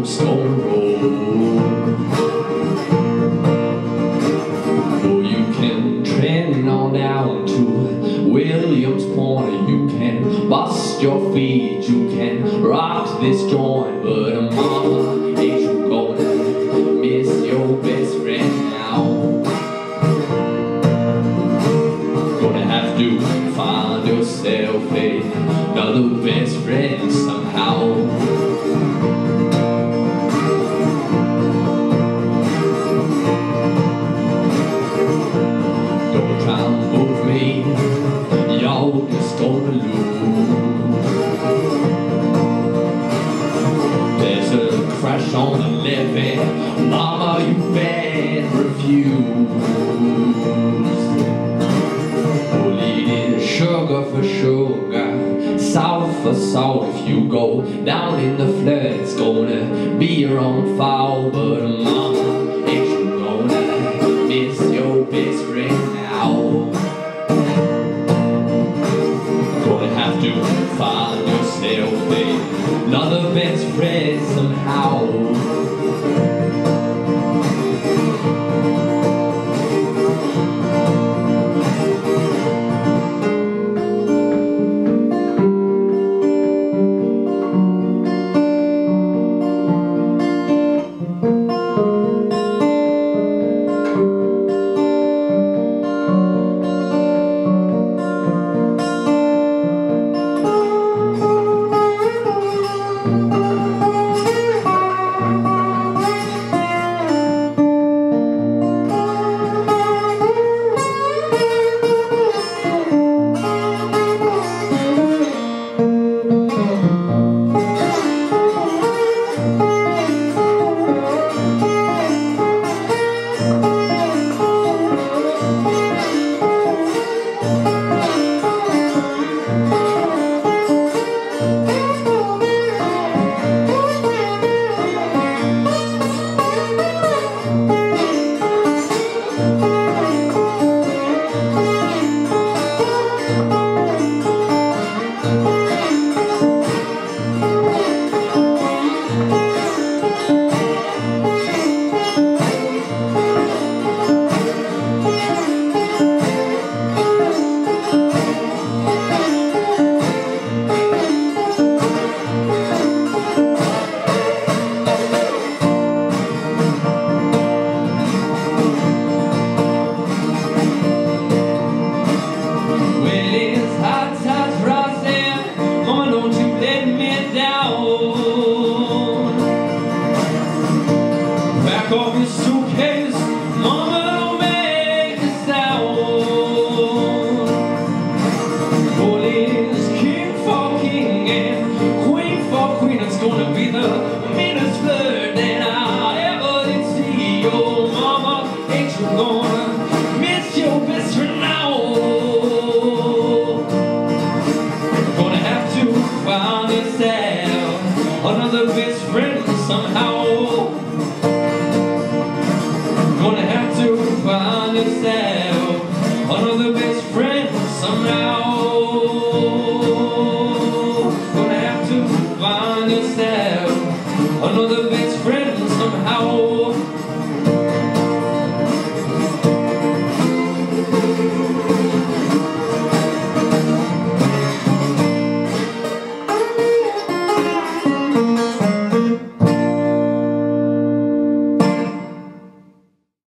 Williams gonna roll. Oh, you can trend on down to Williams Point. You can bust your feet, you can rock this joint, but mama, ain't you gonna miss your best friend now? Gonna have to find yourself another best friend somehow. Don't try and move me, y'all just gonna lose. There's a crash on the levee, mama, you better refuse. Sugar for sugar, salt for salt. If you go down in the flood, it's gonna be your own fault. But mama, ain't you gonna miss your best friend now? Gonna have to find yourself another best friend somehow.